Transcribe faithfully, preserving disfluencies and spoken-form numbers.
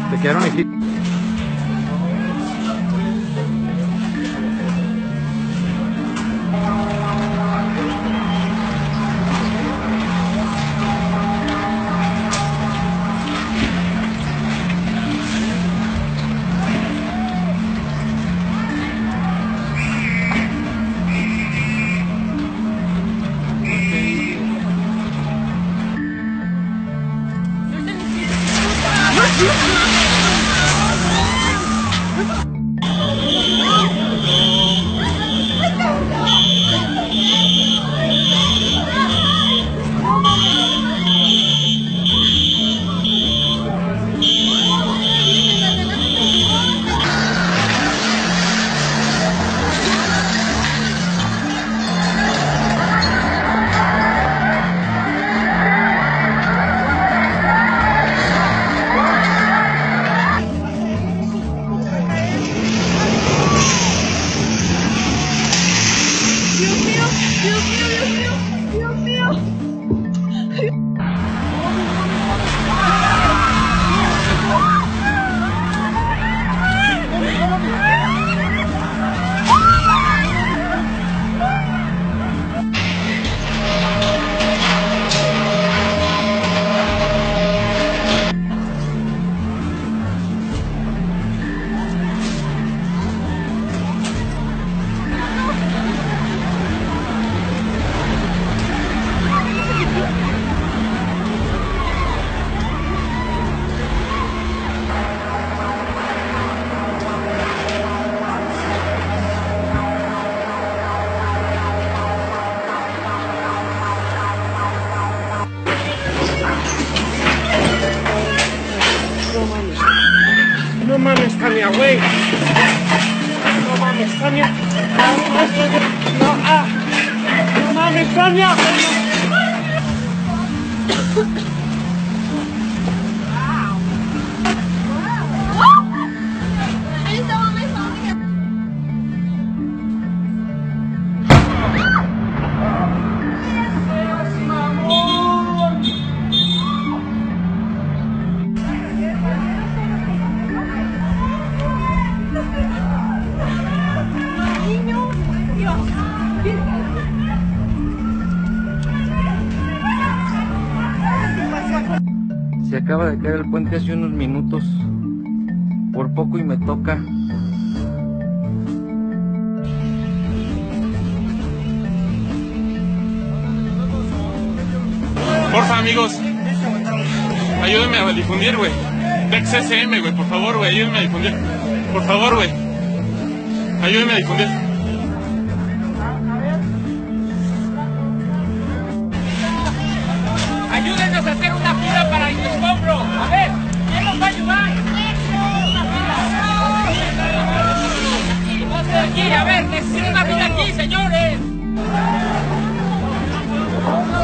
Te quedaron aquí. No mames, Tania, güey. No mames, Tania. No, ah. No mames, Tania. Se acaba de caer el puente hace unos minutos. Por poco y me toca. Porfa, amigos. Ayúdenme a difundir, güey. Dex S M, güey, por favor, güey. Ayúdenme a difundir. Por favor, güey. Ayúdenme a difundir. Ayúdenos a hacer una fila para el escombro. A ver, ¿quién nos va a ayudar? Aquí, a ver, necesito una fila aquí, señores.